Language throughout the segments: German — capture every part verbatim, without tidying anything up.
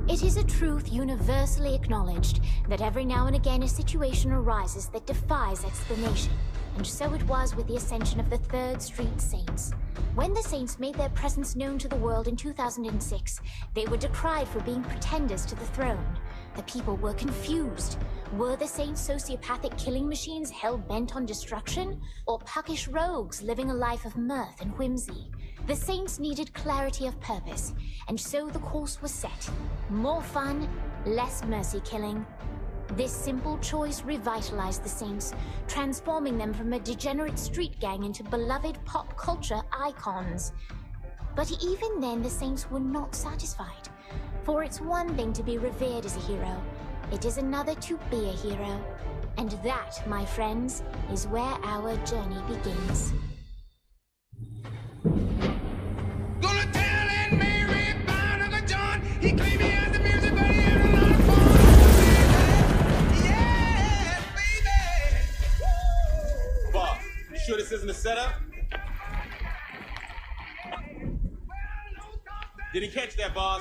It is a truth universally acknowledged that every now and again a situation arises that defies explanation. And so it was with the ascension of the Third Street Saints. When the Saints made their presence known to the world in two thousand six, they were decried for being pretenders to the throne. The people were confused. Were the Saints sociopathic killing machines hell-bent on destruction? Or puckish rogues living a life of mirth and whimsy? The Saints needed clarity of purpose, and so the course was set. More fun, less mercy-killing. This simple choice revitalized the Saints, transforming them from a degenerate street gang into beloved pop culture icons. But even then, the Saints were not satisfied. For it's one thing to be revered as a hero, it is another to be a hero. And that, my friends, is where our journey begins. Gonna tell Aunt Mary about Uncle John. He claimed he has the music, but he had a lot of fun. Yeah, baby. Boss, you sure this isn't a setup? Didn't catch that, boss.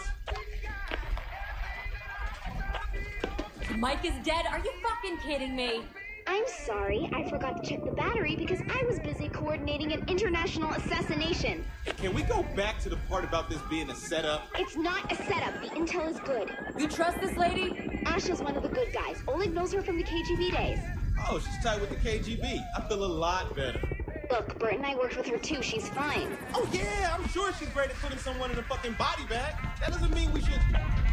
Mike is dead. Are you fucking kidding me? I'm sorry, I forgot to check the battery because I was busy coordinating an international assassination. Can we go back to the part about this being a setup? It's not a setup. The intel is good. You trust this lady? Asha's one of the good guys. Oleg knows her from the K G B days. Oh, she's tight with the K G B. I feel a lot better. Look, Bert and I worked with her too. She's fine. Oh yeah, I'm sure she's great at putting someone in a fucking body bag. That doesn't mean we should...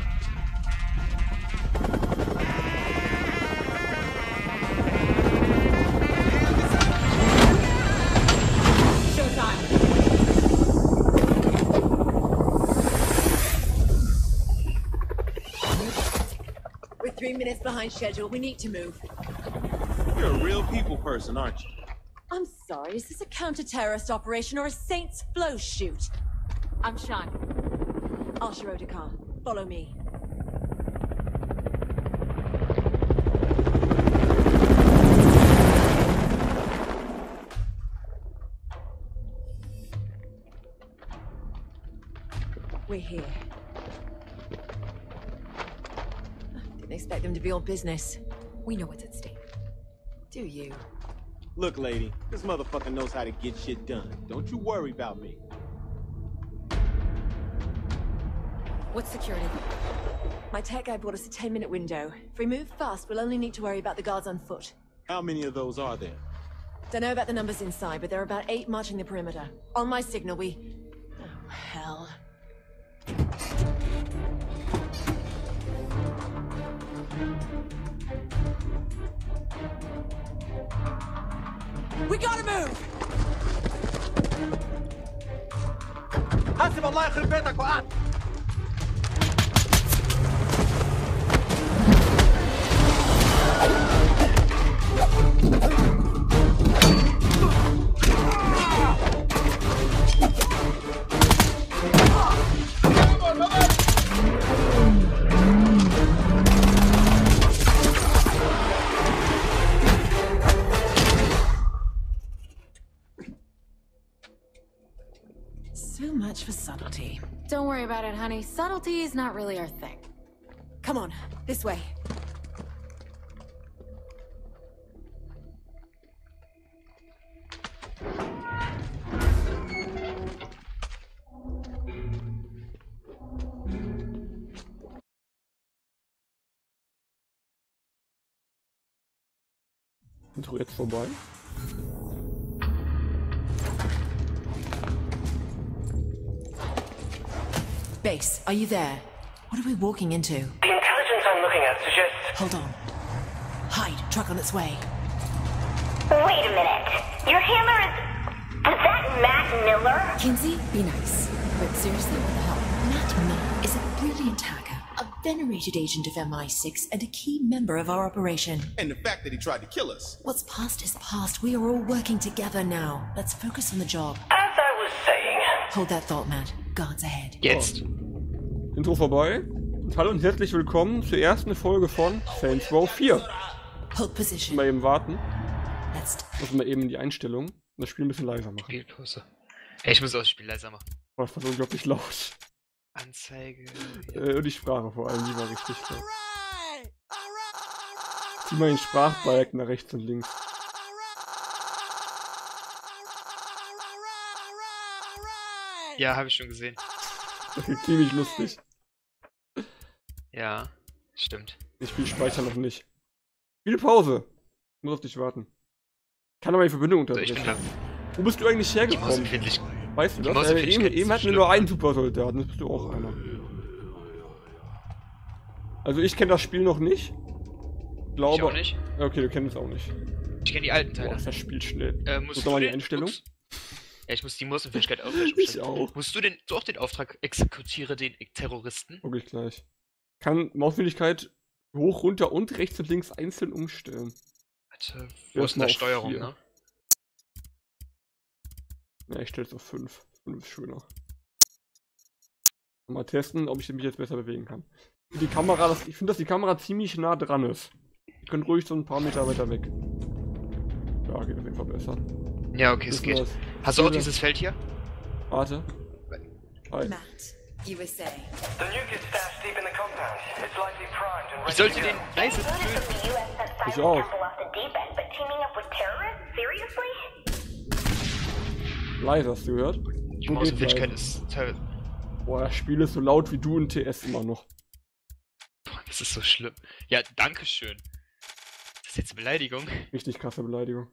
We're three minutes behind schedule. We need to move. You're a real people person, aren't you? I'm sorry, is this a counter-terrorist operation or a Saints flow shoot? I'm Sean. Asha Otakar, follow me. We're here. Didn't expect them to be all business. We know what's at stake. Do you? Look, lady, this motherfucker knows how to get shit done. Don't you worry about me. What's security? My tech guy brought us a ten minute window. If we move fast, we'll only need to worry about the guards on foot. How many of those are there? Don't know about the numbers inside, but there are about eight marching the perimeter. On my signal, we... Oh, hell. We gotta move! حسب الله يخرب بيتك وقعد. So much for subtlety. Don't worry about it, honey. Subtlety is not really our thing. Come on, this way. Intro jetzt vorbei. Base, are you there? What are we walking into? The intelligence I'm looking at suggests... Hold on. Hide, truck on its way. Wait a minute. Your handler is... Was that Matt Miller? Kinsey, be nice. But seriously, what the hell? Matt Miller is a brilliant hacker, a venerated agent of M I six, and a key member of our operation. And the fact that he tried to kill us. What's past is past. We are all working together now. Let's focus on the job. As I was saying... Hold that thought, Matt. Guards ahead. Jetzt. Intro vorbei. Und hallo und herzlich willkommen zur ersten Folge von Saints Row vier. Hold position. Mal eben warten. Let's... Muss mal eben in die Einstellung und das Spiel ein bisschen leiser machen. Spielpause. Ey, ich muss auch das Spiel leiser machen. Oh, das war so unglaublich laut. Anzeige. Äh, und die Sprache vor allem, die war richtig klar. Zieh mal den Sprachbalken nach rechts und links. Ja, habe ich schon gesehen. Das ist ziemlich lustig. Ja, stimmt. Ich spiele Speicher noch nicht. Spiel Pause. Ich muss auf dich warten. Kann aber die Verbindung So, ich bin unterbrechen. da. Wo bist du eigentlich Die hergekommen? Mausempfindlich. Weißt du die das? Äh, Mausempfindlichkeit eben ist eben hatten wir schlimm. nur einen Supersoldaten, jetzt bist du auch einer. Also ich kenne das Spiel noch nicht. Ich glaube. Ich auch nicht. Okay, du kennst es auch nicht. Ich kenne die alten Boah, Teile. ist das Spiel schnell. Äh, Muss musst noch mal du die den- Einstellung? Ups. Ja, ich muss die Mausempfindlichkeit auch gleich Ich umstellen. auch. Musst du denn du auch den Auftrag exekutiere den Terroristen? Guck ich gleich. Kann Mausgeschwindigkeit hoch, runter und rechts und links einzeln umstellen. Warte, Ja, wo ist denn da auf Steuerung, vier. ne? Na, ich stelle es auf fünf. fünf ist schöner. Mal testen, ob ich mich jetzt besser bewegen kann. Die Kamera, das, ich finde, dass die Kamera ziemlich nah dran ist. Ihr könnt ruhig so ein paar Meter weiter weg. Ja, geht auf jeden Fall besser. Ja, okay, es Wissen geht. wir's. Hast du auch Oder- dieses Feld hier? Warte. Hi. Matt, you were saying. The nuke is stashed deep in the compound. It's likely primed and Ich ready sollte to den go. leise Notice töten. that the U S sent Ich Silent auch. Temple off the deep end, but teaming up with terrorists? Seriously? Leise, hast du gehört? Die Wo geht Mausempfindlichkeit leise? ist toll. Boah, das Spiel ist so laut wie du in T S immer noch. Boah, das ist so schlimm. Ja, danke schön. Das ist jetzt eine Beleidigung. Richtig krasse Beleidigung.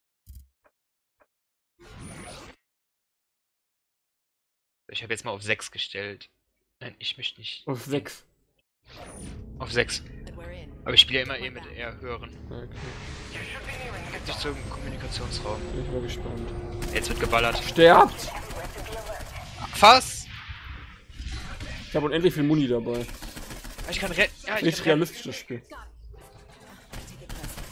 Ich habe jetzt mal auf sechs gestellt. Nein, ich möchte nicht. Auf sechs. Auf sechs. But we're in. Aber ich spiele ja immer eh mit eher höheren. Okay, Geht nicht zum Kommunikationsraum. bin ich mal gespannt. Jetzt wird geballert. Sterbt! Fass! Ich habe unendlich viel Muni dabei. Ah, Ich kann retten. Ja, ich Nicht kann retten. realistisch das Spiel. Take it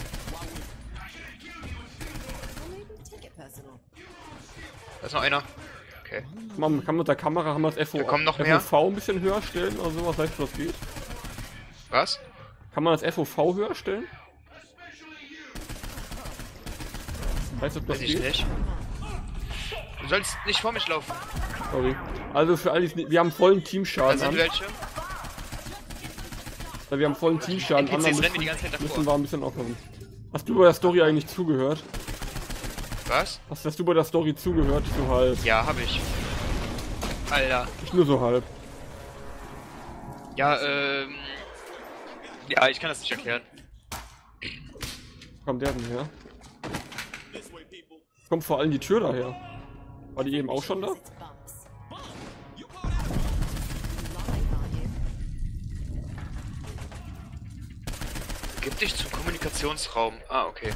personal. Take it personal. Da ist noch einer. Okay. Man kann mit der Kamera haben wir das F O Da kommen noch F mehr. O V ein bisschen höher stellen oder sowas, weißt du, was geht? Was? Kann man das F O V höher stellen? Weißt du, ob das Weiß ich geht? nicht. Du sollst nicht vor mich laufen. Sorry. Also für alle, die es nicht- wir haben vollen Da Teamschaden sind an. welche. Weil wir haben vollen Teamschaden an, N P dann Cs rennen mir die müssen, ganze Zeit müssen davor. wir ein bisschen aufpassen. Hast du bei der Story eigentlich zugehört? Was? Hast, hast du bei der Story zugehört? So halb. Ja, hab ich. Alter. Ich nur so halb. Ja, ähm. Ja, ich kann das nicht erklären. Wo kommt der denn her? Kommt vor allem die Tür daher. War die eben auch schon da? It's bumps. Lying, aren't you? Gib dich zum Kommunikationsraum. Ah, okay.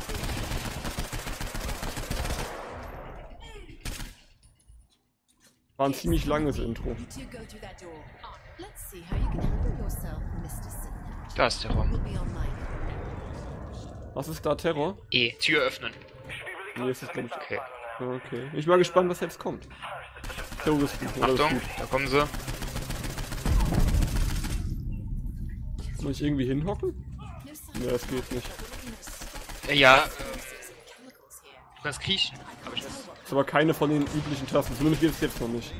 War ein ziemlich langes Intro. You two go through that door. Let's see how you can handle yourself, Mister Sinner. Da ist der Raum. We'll be on mine. Was ist da, Terror? E. Tür öffnen. Nee, ist das glaub ich. Okay. Okay. Ich bin mal gespannt, was jetzt kommt. Terroristen. Ja, das ist Achtung, gut. da kommen sie. Soll ich irgendwie hinhocken? No sign Nee, das geht nicht. Äh, Ja, äh, chemicals here. du kannst kriechen. Aber ich weiß. Das ist aber keine von den üblichen Tasten. Zumindest geht es jetzt noch nicht.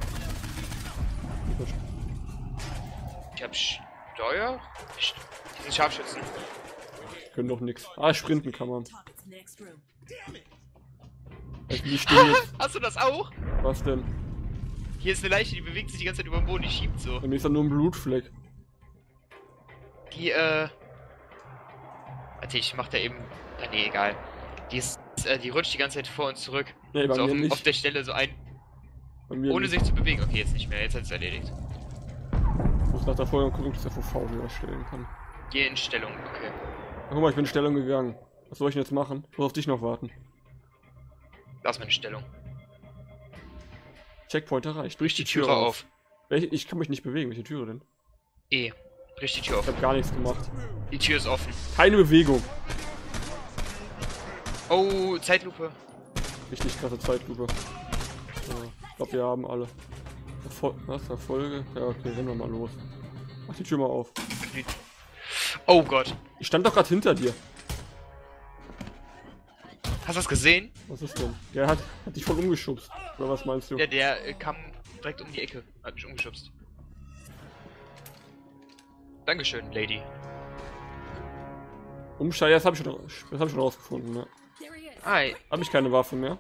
Ich hab Steuer? Sch- Die sind Scharfschützen. Können doch nix. Ah, sprinten kann man. Targets in the next room. Also, die stehen jetzt. Hast du das auch? Was denn? Hier ist eine Leiche, die bewegt sich die ganze Zeit über den Boden, die schiebt so. Bei mir ist da nur ein Blutfleck. Die, äh. Warte, ich mach da eben. Ah, nee, egal. Die ist, äh, die rutscht die ganze Zeit vor und zurück. Nee, bei so auf, mir dem- auf nicht. der Stelle so ein. Bei mir Ohne nicht. sich zu bewegen. Okay, jetzt nicht mehr. Jetzt hat es erledigt. Ich muss nach der Folge gucken, ob ich das F O V höher stellen kann. Geh in Stellung. Okay. Ach, guck mal, ich bin in Stellung gegangen. Was soll ich denn jetzt machen? Ich muss auf dich noch warten. Da ist meine Stellung. Checkpoint erreicht. Brich die Türe auf. Welche? Ich kann mich nicht bewegen. Welche Türe denn? E. Brich die Tür Ich auf. habe gar nichts gemacht. Die Tür ist offen. Keine Bewegung. Oh, Zeitlupe. Richtig krasse Zeitlupe. Ja, ich glaube, wir haben alle. Erfol Was? Erfolge? Ja, okay, rennen wir mal los. Mach die Tür mal auf. Oh Gott. Ich stand doch gerade hinter dir. Hast du das gesehen? Was ist denn? Der hat, hat dich voll umgeschubst. Oder was meinst du? Der, der äh, kam direkt um die Ecke. Hat mich umgeschubst. Dankeschön, Lady. Umsteigen, das habe ich, schon- das hab ich schon rausgefunden, ja. Hi. Habe ich keine Waffe mehr.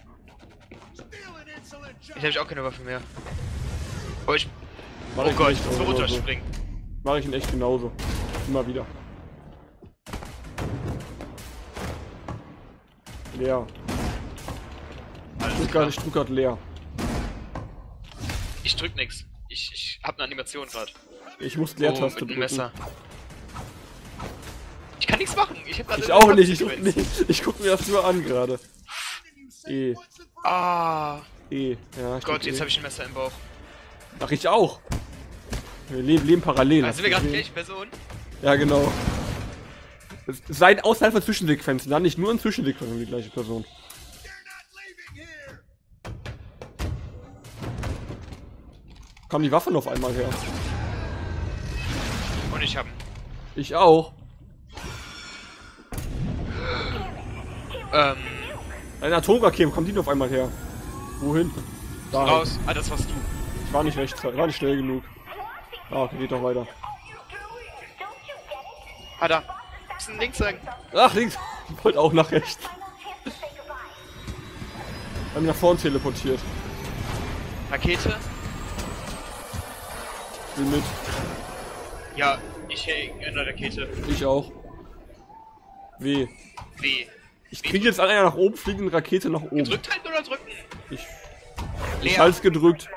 Jetzt habe ich auch keine Waffe mehr. Oh, ich... Mach oh ich Gott, nicht ich muss genauso. runterspringen. Mache ich ihn echt genauso. Immer wieder. Leer. Alles Ich drück klar. grad, ich drück grad leer. Ich drück nix. Ich, ich hab eine Animation gerade. Ich muss Oh, Leertaste mit dem drücken. Messer. Ich kann nichts machen. Ich hab grad Ich eine auch nicht, ich, guck, Kampfsequenz. nicht. ich guck mir das nur an gerade. E. Ah. E. Ja, ich Gott, drück jetzt E. habe ich ein Messer im Bauch. Ach, ich auch. Wir leben, leben parallel. Ah, hast sind wir du gerade die gesehen? gleiche Person? Ja, genau. Es seid außerhalb von Zwischensequenzen, dann nicht nur in Zwischensequenzen die gleiche Person. Kam die Waffe noch auf einmal her? Und ich hab ihn. Ich auch. Ähm, Eine Atomrakete, kommt die noch auf einmal her? Wohin? Da. raus. Ah, das warst du. Ich war nicht recht, war nicht schnell genug. Ah, okay, geht doch weiter. Ah, da. Bisschen links sagen. Ach, links. Ich wollte auch nach rechts. Hab mich nach vorne teleportiert. Rakete. Will mit. Ja, ich häng eine Rakete. Ich auch. W. W. Ich kriege jetzt an einer nach oben fliegende Rakete nach oben. Drückt halt oder drücken? Ich, Leer. ich halt's gedrückt.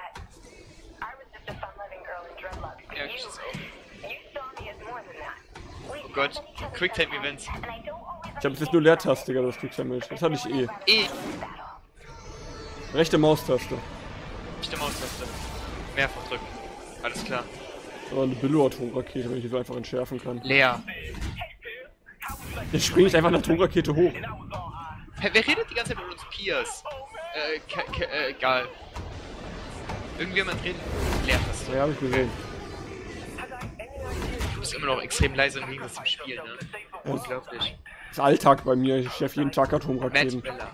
Ja, ich das auch. Oh Gott, Quicktime Events. Ich habe jetzt nur Leertaste, das Quicksammeln. Das hatte ich eh. E. Rechte Maustaste. Rechte Maustaste. Mehrfach drücken. Alles klar. Aber eine Billo-Atomrakete, wenn ich die so einfach entschärfen kann. Leer. Jetzt springe ich einfach eine Atomrakete hoch. Wer, wer redet die ganze Zeit mit uns Piers? Äh, ke, ke, äh, egal. Irgendjemand redet. Leertaste. Ja, hab ich gesehen. Du bist immer noch extrem leise im Gegensatz zum Spiel, ne? Ja. Unglaublich. Das ist Alltag bei mir. Ich chef jeden Tag Matt Atomraketen. Miller.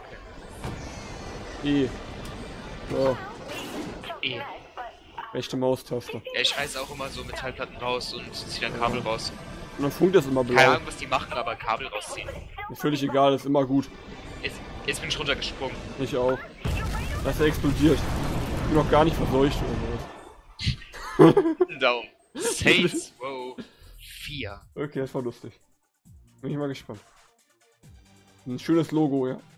E. So, E. rechte Maustaste. Ja, ich reiß auch immer so Metallplatten raus und zieh dann Kabel raus. Und dann funkt das immer Keine blau. Ahnung, was die machen, aber Kabel rausziehen. Ist völlig egal, ist immer gut. Jetzt, jetzt bin ich runtergesprungen. Ich auch. Das ist explodiert. Ich bin noch gar nicht verseucht oder sowas. Ein Daumen. Saints Row vier. Okay, das war lustig. Bin ich mal gespannt. Ein schönes Logo, ja.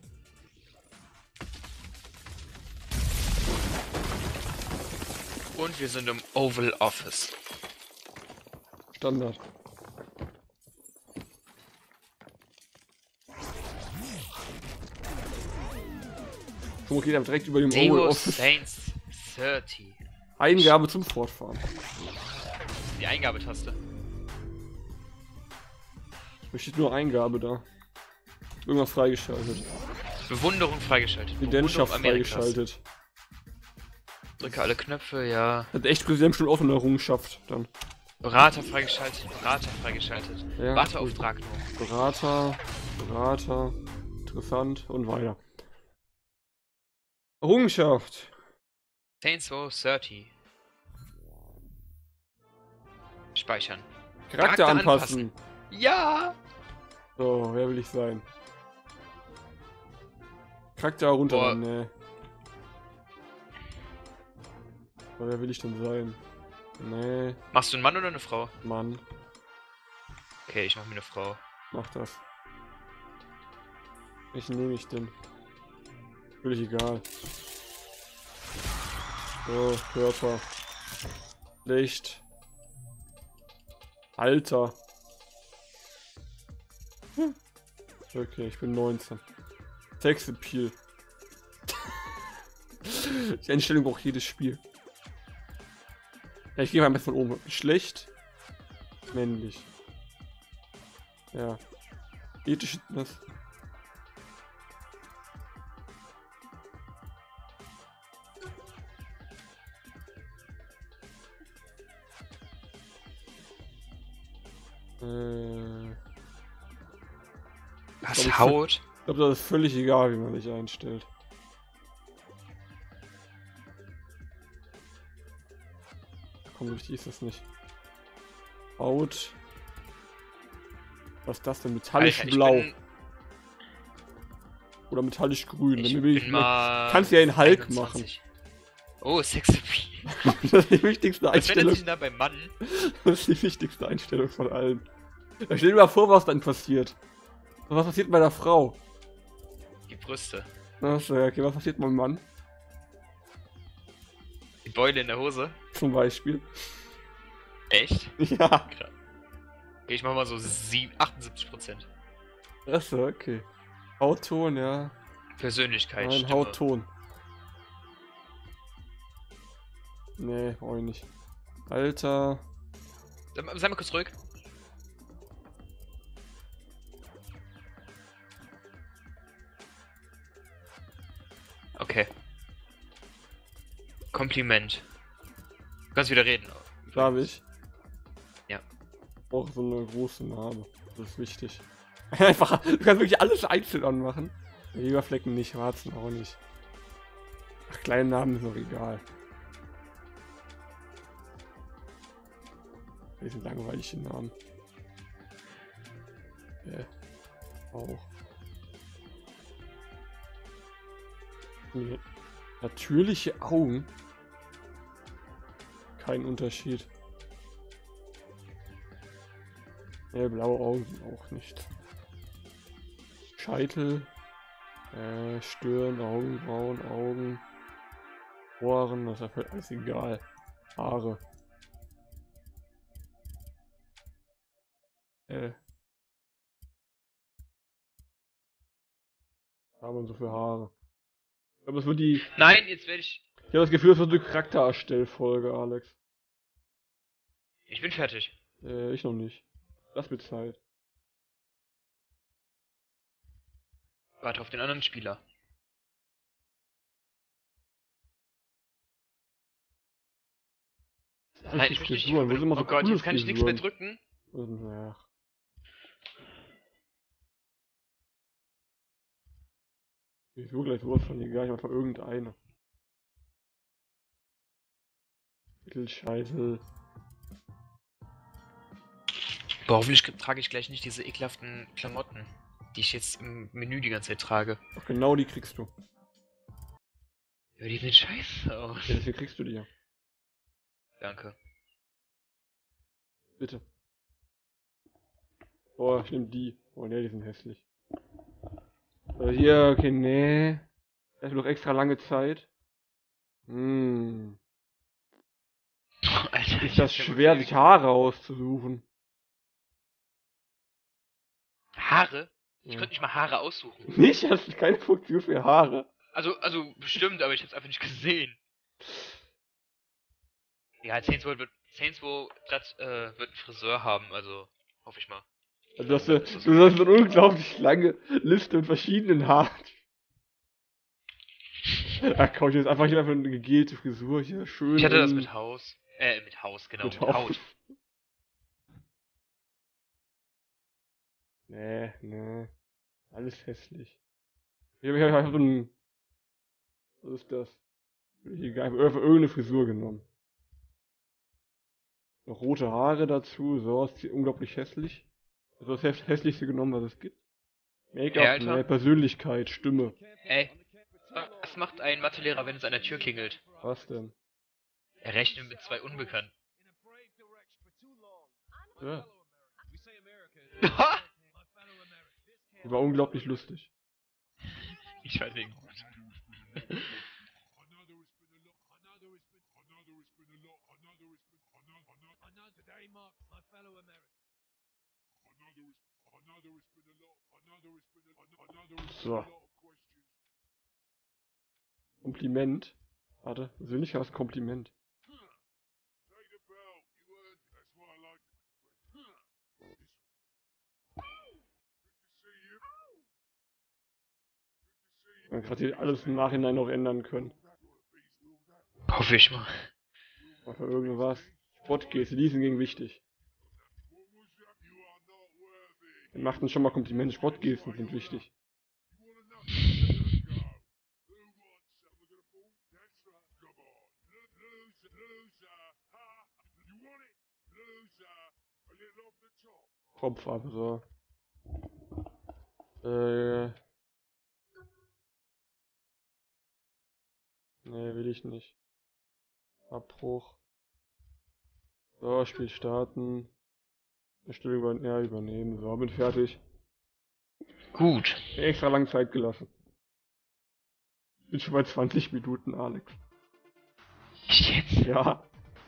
Und wir sind im Oval Office. Standard. So geht er direkt über dem Oval Deus Office. Saints dreißig. Eingabe zum Fortfahren. Die Eingabetaste. Da steht nur Eingabe da. Irgendwas freigeschaltet. Bewunderung freigeschaltet. Präsidentschaft Bewunderung Amerikas. freigeschaltet. Drücke alle Knöpfe, ja. Hat echt Präsident schon offene Errungenschaft dann. Berater freigeschaltet, Berater freigeschaltet. Ja, Warteauftrag nur. Berater, Berater, interessant und weiter. Errungenschaft. Saints Row dreißig. Speichern. Charakter, Charakter anpassen. Ja! So, wer will ich sein? Charakter runter, Boah. ne. Wer will ich denn sein? Nee, Machst du einen Mann oder eine Frau? Mann, Okay, ich mach mir eine Frau. mach das. Welchen nehme ich denn? Völlig egal. So, Körper. Licht. Alter. Hm. Okay, ich bin neunzehn. Sexappeal. Die Einstellung braucht jedes Spiel. Ja, ich gehe mal von oben. Geschlecht. Männlich. Ja. Ethische. Was? Äh. Was, glaub, ich- Haut? Ich glaube, das ist völlig egal, wie man sich einstellt. Komm, richtig ist das nicht. Haut. Was ist das denn? Metallisch Alter, ich blau. bin- Oder metallisch grün. Ich Wenn du willst, bin mal kannst du ja in Hulk einundzwanzig. Oh, Sexappeal. machen. Das ist die wichtigste Was verändert Einstellung. sich denn da beim Mann? Das ist die wichtigste Einstellung von allen. Ja, stell dir mal vor, was dann passiert. Was passiert bei der Frau? Die Brüste. Achso, ja, okay, was passiert beim Mann? Die Beule in der Hose. Zum Beispiel. Echt? Ja. Okay, ich mach mal so sieb- achtundsiebzig Prozent. Achso, okay. Hautton, ja. Persönlichkeit, Nein, Stimme. Hautton. Nee, brauch ich nicht. Alter. Sei mal, sei mal kurz ruhig. Okay. Kompliment. Du kannst wieder reden. Darf ich? Ja. Auch so eine große Narbe. Das ist wichtig. Einfach, du kannst wirklich alles einzeln anmachen. Leberflecken nicht, Warzen auch nicht. Ach, kleine Narben ist noch egal. Die sind langweilig, die Namen. Ja. Auch. Nee. Natürliche Augen. Kein Unterschied. Ja, blaue Augen sind auch nicht. Scheitel. Äh, Stirn, Augenbrauen, Augen. Ohren, das ist ja alles egal. Haare. Äh. Was haben wir so für Haare? Aber es wird die. Nein, jetzt werde ich. Ich habe das Gefühl, es wird eine Charaktererstellfolge, Alex. Ich bin fertig. Äh, ich noch nicht. Lass mir Zeit. Warte auf den anderen Spieler. Nein, ich möchte nicht. Frisuren. Wo sind immer so Oh Gott, coole jetzt kann ich nichts mehr Frisuren? drücken. Ja. Ich suche gleich sowas von egal, ich mach einfach irgendeine. Mittelscheitel. Boah, hoffentlich trage ich gleich nicht diese ekelhaften Klamotten, die ich jetzt im Menü die ganze Zeit trage. Ach, genau die kriegst du. Ja, die sehen scheiße aus. Ja, deswegen kriegst du die ja. Danke. Bitte. Oh, ich nehm die. Oh ne, die sind hässlich. Also hier, okay, nee. Das wird noch extra lange Zeit. Hm. Alter, Ist das schwer, sich Haare auszusuchen? Haare? Ich Ja. könnte nicht mal Haare aussuchen. Nicht? Das ist keine Funktion für Haare. Also, also bestimmt, aber ich hab's einfach nicht gesehen. Ja, Saints Row wird, Saints Row das, äh, wird einen Friseur haben, also hoffe ich mal. Also hast du, du hast so eine unglaublich lange Liste mit verschiedenen Haaren. Ach komm, ich jetzt einfach hier einfach eine gegelte Frisur hier, schön. Ich hatte das in- mit Haus. Äh, mit Haus, genau, Mit mit, Haus. Haut. Nee, nee. Alles hässlich. Ich habe hab, hab so ein. Was ist das? Ich habe einfach irgendeine Frisur genommen. Noch rote Haare dazu, so, ist unglaublich hässlich. Also das häss- hässlichste genommen, was es gibt. Hey, Make-up, Alter. nee, Persönlichkeit, Stimme. Ey, was macht ein Mathelehrer, wenn es an der Tür klingelt? Was denn? Er rechnet mit zwei Unbekannten. Ja. Die war unglaublich lustig. Ich fand den gut. So. Kompliment. Warte, persönliches Kompliment. Man kann hier alles im Nachhinein noch ändern können. Hoffe ich mal. Einfach irgendwas. Sportgeste, die sind gegen wichtig. Wir machten schon mal Komplimente, Sportgesten sind wichtig. Kopf ab, so. Äh. Nee, will ich nicht. Abbruch. So, Spiel starten. Stelle über, ja, übernehmen. So, bin fertig. Gut. Extra lang Zeit gelassen. Bin schon bei zwanzig Minuten, Alex. Jetzt? Ja.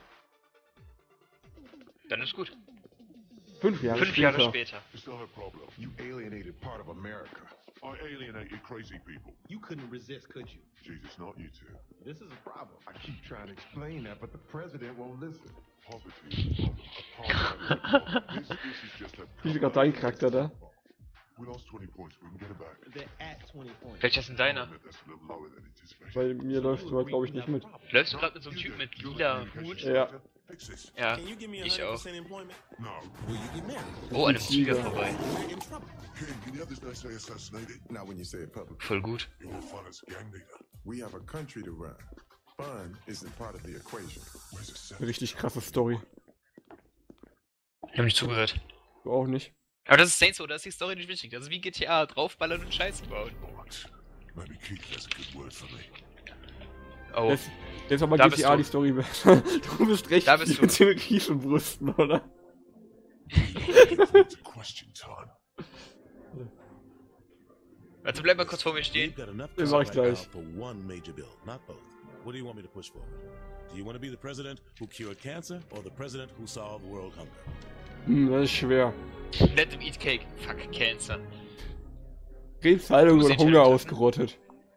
Dann ist gut. Fünf Jahre Fünf später. Jahre später. It's not a problem. You alienated part of America. I alienated crazy people. You couldn't resist, could you? Jesus, not you two. This is a problem. I keep trying to explain that, but the president won't listen. Poverty is a problem. Apartheid is a problem. This, this is just a... Wie ist gerade dein Charakter da? We lost twenty points, we can get it back. They're at twenty points. Welcher ist denn deiner? That's a little lower than anticipated. Bei mir läufst du halt, glaube ich, nicht mit. Läufst du gerade mit so einem Typ mit lila Hut? Ja. Fix this. Ja, Can you give me ich one hundred auch. percent employment? No. Will you get married? Oh, an einem Tiger Tiger. vorbei. We're in trouble. Ken, can you have this nice say assassinated? Not when you say it publicly. Voll gut. You're a fun as a gang leader. We have a country to run. Fun isn't part of the equation. Where's the sense? Richtig krasse Story. Ich hab nicht zugehört. Du auch nicht. Aber das ist Saints Row, da ist die Story nicht wichtig. Das ist wie G T A, draufballern und Scheiße bauen. Bollocks. Maybe Keith has a good word for me. Oh, Jetzt, jetzt aber Da G T A bist die du. Story besser. Du bist recht Da bist viel mit den Kiefenbrüsten, oder? It's question time. also bleib mal kurz vor mir stehen. Den mach ich gleich. For one major bill, not both. What do you want me to push forward? Do you want to be the president who cured cancer or the president who solved world hunger? Hm, das ist schwer. Let them eat cake. Fuck, Cancer. Krebsheilung Du und musst Hunger die Entscheidung ausgerottet.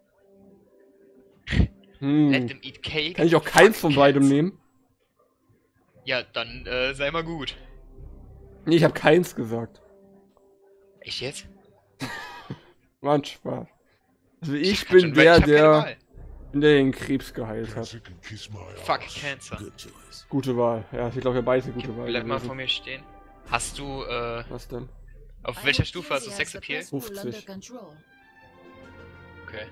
Let Hm. them eat cake. Kann ich auch keins von Fuck, beidem Cancer. nehmen? Ja, dann äh, sei mal gut. Nee, ich habe keins gesagt. Echt jetzt? War ein Spaß. Also ich, hab bin schon- der, ich hab keine der, Wahl. bin der den Krebs geheilt hat. Cancer can kiss my Fuck, ass. Cancer. Good choice. Gute Wahl. Ja, ich glaube, wir beide eine gute Wahl. Bleib mal gewesen. vor mir stehen. Hast du, äh, Was denn? auf welcher Stufe hast du Sex Appeal? fünfzig. Okay.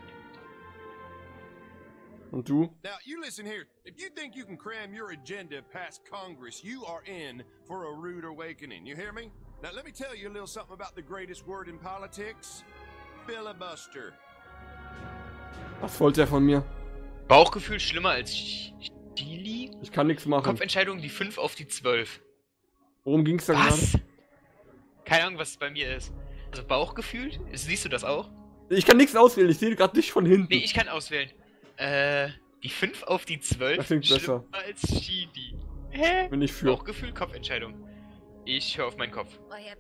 Und du? Now, you listen here. If you think you can cram your agenda past Congress, you are in for a rude awakening. You hear me? Now, let me tell you a little something about the greatest word in politics. Filibuster. Was wollte er von mir? Bauchgefühl schlimmer als Chili? Ich kann nichts machen. Kopfentscheidung die fünf auf die zwölf. Worum ging's da gerade? Was? Keine Ahnung, was es bei mir ist. Also Bauchgefühl? Siehst du das auch? Ich kann nichts auswählen, ich sehe gerade dich von hinten. Nee, ich kann auswählen. Äh, die fünf auf die zwölf Das klingt schlimmer besser. als Chili. Hä? Bin ich für. Bauchgefühl, Kopfentscheidung. Ich höre auf meinen Kopf.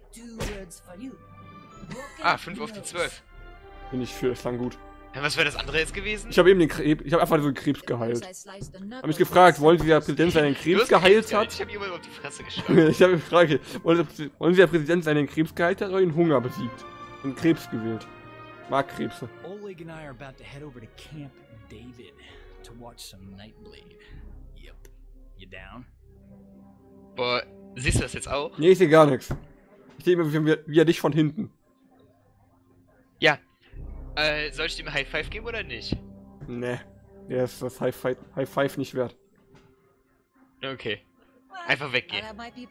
Ah, fünf auf die zwölf. Bin ich für, das klang gut. Ja, was wäre das andere jetzt gewesen? Ich habe eben den Krebs, ich habe einfach so einen Krebs geheilt. Hab mich gefragt, wollen Sie, der Präsident seinen Du Krebs hast geheilt geheilt. hat? Ich habe jemanden auf die Fresse geschlagen. Ich habe gefragt, wollen Sie, wollen Sie, der Präsident seinen Krebs geheilt hat oder den Hunger besiegt? Den Krebs gewählt. Mag Krebse. Oleg and I are about to head over to Camp David to watch some Nightblade. Yep. You down? Boah, siehst du das jetzt auch? Nee, ich sehe gar nichts. Ich sehe immer wie, wie er dich von hinten. Ja. Äh, soll ich dem High Five geben oder nicht? Nee. Der ist das High Five, High Five nicht wert. Okay. Einfach weggehen.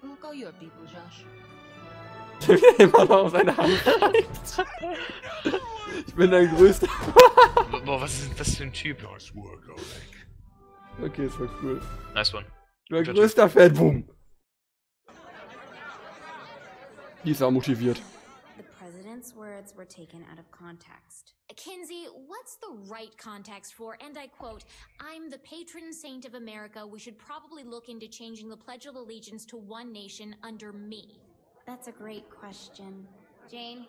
Immer noch auf seine Hand. Ich bin dein größter. Boah, was ist denn das für ein Typ? Nice work, Oleg. Okay, ist voll cool. Nice one. Mein Guter größter Fan, boom. Die ist auch motiviert. The president's words were taken out of context. Kinsey, what's the right context for, and I quote, I'm the patron saint of America, we should probably look into changing the Pledge of Allegiance to one nation under me? That's a great question. Jane?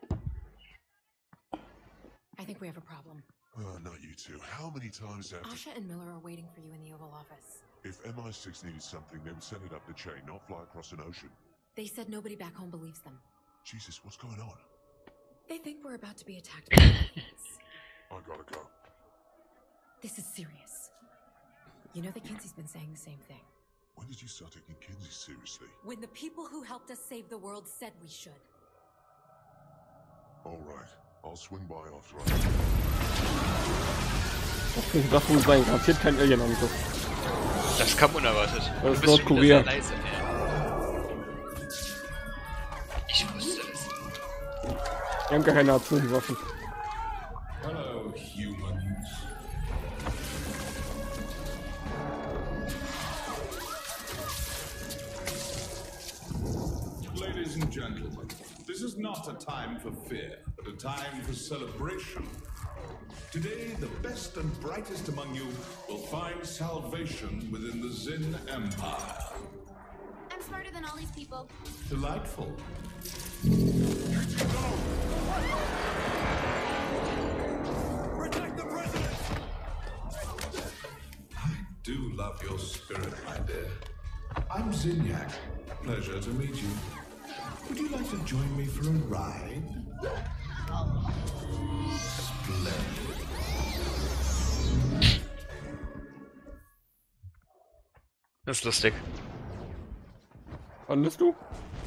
I think we have a problem. Oh, not you two. How many times have to... Asha and Miller are waiting for you in the Oval Office. If M I six needed something, they would send it up the chain, not fly across an ocean. They said nobody back home believes them. Jesus, what's going on? They think we're about to be attacked by aliens. I gotta go. This is serious. You know that Kinsey's been saying the same thing. When did you start taking Kinsey seriously? When the people who helped us save the world said we should. All right, I'll swing by after I... Das könnte das wohl sein. Garantiert kein Alien-Angriff. Das kam unerwartet. Das ist Du bist schon wieder Nordkorea. sehr leise, ja. Wir haben gar keine Atomwaffen. Hello, humans. Ladies and gentlemen, this is not a time for fear, but a time for celebration. Today, the best and brightest among you will find salvation within the Zin Empire. I'm smarter than all these people. Delightful. Protect the president! I do love your spirit, my dear. I'm Zinyak. Pleasure to meet you. Would you like to join me for a ride? Splendid. Das ist lustig. Fandest du?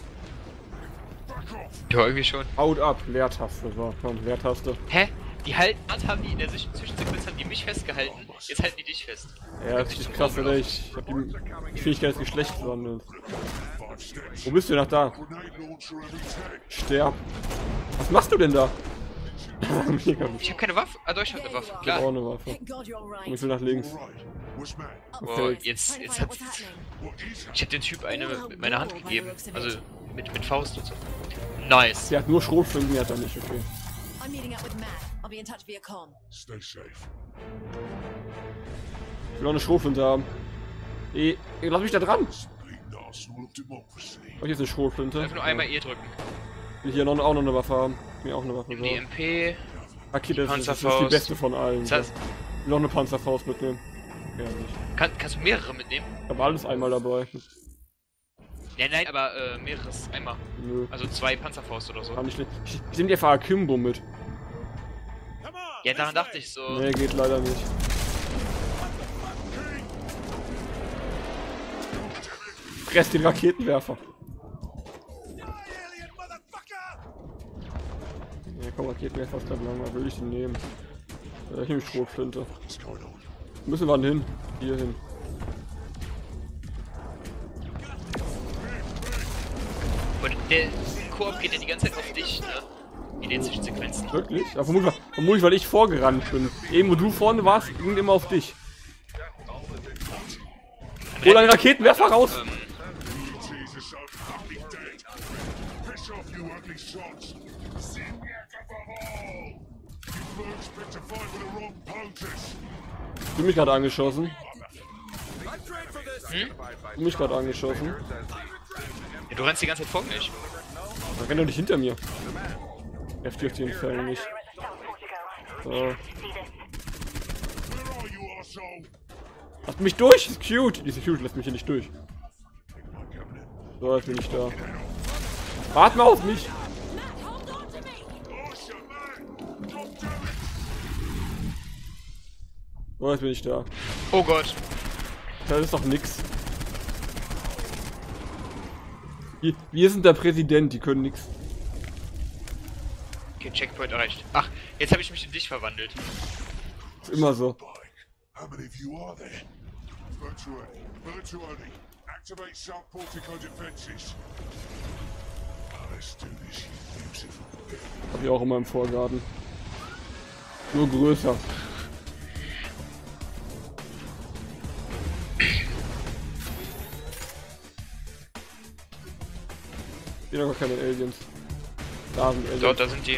Ja, irgendwie schon. Haut ab, Leertaste. So, komm, Leertaste. Hä? Die halten, was haben die in der Zwischen- Zwischensequenz haben die mich festgehalten, jetzt halten die dich fest. Ja, das ist krass, oder? Ich hab die, die Fähigkeit des Geschlechts verwandelt. Wo bist du nach da? Sterb. Was machst du denn da? Mega. Ich hab keine Waffe. Ah, doch, ich hab eine Waffe. Ich Klar. hab auch eine Waffe. Und ich will nach links. Boah, jetzt, jetzt hat... Ich hab den Typ eine mit meiner Hand gegeben. Also, mit, mit Faust und so. Nice. Der hat nur Schrotflinten, die hat er nicht, okay. I'm meeting up with Matt. I'll be in touch via comm. Stay safe. Ich will auch eine Schrotflinte haben. Ey, ey, lass mich da dran! Oh, hier ist eine Schrotflinte. Einfach nur einmal E drücken. Will hier noch, auch noch eine Waffe haben. Mir auch eine Waffe. Die M P. Okay, das, die ist, das ist die beste von allen. Das heißt, ich will noch eine Panzerfaust mitnehmen. Ja, nicht. Kann, kannst du mehrere mitnehmen? Ich hab alles einmal dabei. Ja, nein, aber äh, mehreres einmal. Nö. Also zwei Panzerfaust oder so. Kann ich nicht. Ich, ich nehm dir einfach Akimbo mit. Ja, daran dachte ich so. Nee, geht leider nicht. Fress den Raketenwerfer. Ja, komm, Raketenwerfer ist gleich lang. Will ich den nehmen? Äh, ich nehme Schrotflinte. Wo müssen wir denn hin? Hier hin. Und der Koop geht ja die ganze Zeit auf dich, ne? In den Zwischensequenzen. Wirklich? Ja, vermutlich, vermutlich, weil ich vorgerannt bin. Eben, wo du vorne warst, ging immer auf dich. Hol deinen Raketenwerfer raus! Ähm, Du mich gerade angeschossen. Hm? Du mich gerade angeschossen. Ja, du rennst die ganze Zeit vor mir. Da rennt doch nicht hinter mir. Er auf jeden Fall nicht. So. Lasst mich durch! Ist cute! Die Security lässt mich hier nicht durch. So, jetzt bin ich da. Wart mal auf mich! So, jetzt bin ich da. Oh Gott. Das ist doch nix. Wir, wir sind der Präsident, die können nix. Okay, Checkpoint erreicht. Ach, jetzt habe ich mich in dich verwandelt. Ist immer so. How many of you are there? Virtually. Virtually. Activate South Portico defenses. Let's do this, you beautiful. Hab ich auch immer im Vorgarten. Nur größer. Hier noch keine Aliens. Da sind Aliens. Dort, da sind die.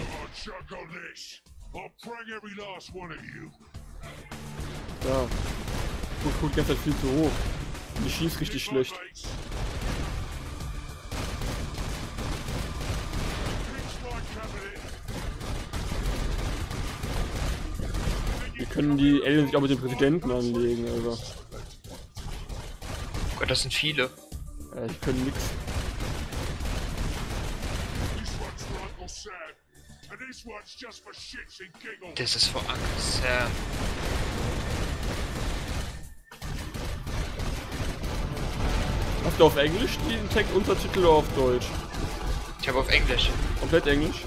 Ja. Gut, gut, ganz viel zu hoch. Die schießt richtig schlecht. Wir können die Aliens sich auch mit dem Präsidenten anlegen, also. Gott, das sind viele. Ja, die können nix. Das ist vor Angst, ja. Hast du auf Englisch den Text-Untertitel oder auf Deutsch? Ich habe auf Englisch. Komplett Englisch?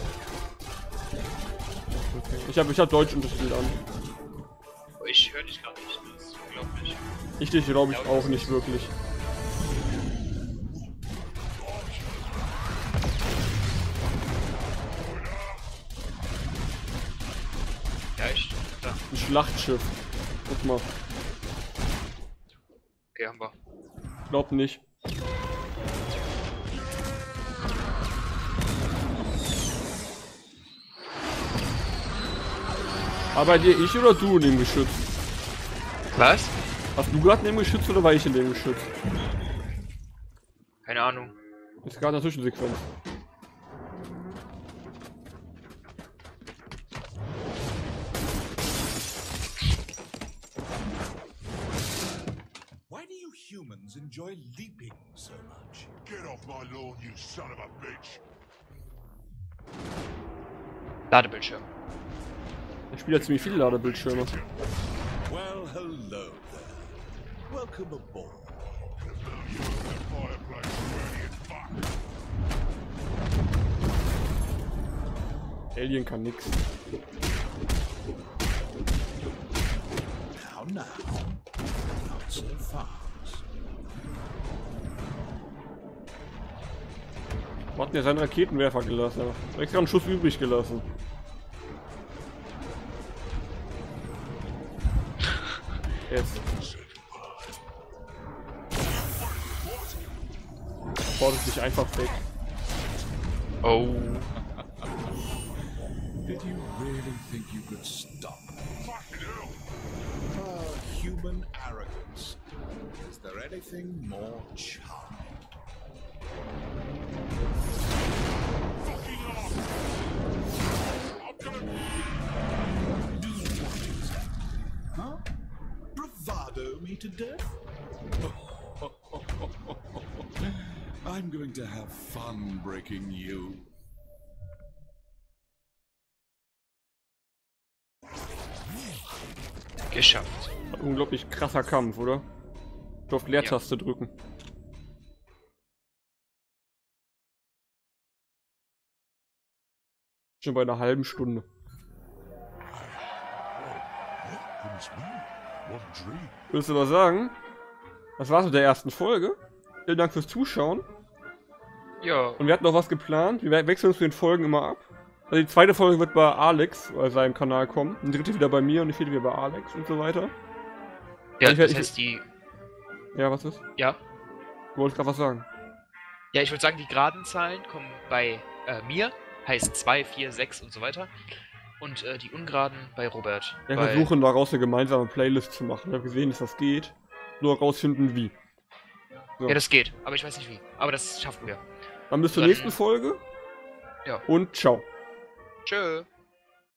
Okay. Ich habe ich hab Deutsch Untertitel an. Ich höre dich gerade nicht, das ist unglaublich. Ich dich glaube ich auch nicht wirklich. Schlachtschiff. Guck mal. Okay, haben wir. Glaub nicht. Aber dir ich oder du in dem Geschütz? Was? Hast du gerade in dem Geschütz oder war ich in dem Geschütz? Keine Ahnung. Ist gerade eine Zwischensequenz. Why do you humans enjoy leaping so much? Get off my lawn, you son of a bitch! Ladebildschirm. Ich spiele ja ziemlich viele Ladebildschirme. Well, hello there. Welcome aboard. Alien kann nix. Now, now. Not so fast. Hat der seinen Raketenwerfer gelassen. Er hat extra einen Schuss übrig gelassen. Jetzt. Fordert sich einfach weg. Oh. Did you really think you could stop? Ah, human arrogance. Is there anything more charming? Huh? Bravado me to death? I'm going to have fun breaking you. Geschafft. Unglaublich krasser Kampf, oder? Ich auf Leertaste ja. drücken. Schon bei einer halben Stunde. Willst du was sagen? Das war's mit der ersten Folge. Vielen Dank fürs Zuschauen. Ja. Und wir hatten noch was geplant. Wir wechseln uns für den Folgen immer ab. Also die zweite Folge wird bei Alex, bei seinem Kanal kommen. Die dritte wieder bei mir und die vierte wieder bei Alex und so weiter. Ja, ich, das ich, heißt die... Ja, was ist? Ja. Du wolltest gerade was sagen. Ja, ich würde sagen, die geraden Zahlen kommen bei äh, mir. Heißt zwei, vier, sechs und so weiter. Und äh, die ungeraden bei Robert. Wir bei... versuchen daraus eine gemeinsame Playlist zu machen. Ich habe gesehen, dass das geht. Nur herausfinden, wie. So. Ja, das geht. Aber ich weiß nicht wie. Aber das schaffen wir. Dann bis zur Dann... nächsten Folge. Ja. Und ciao. Tschö.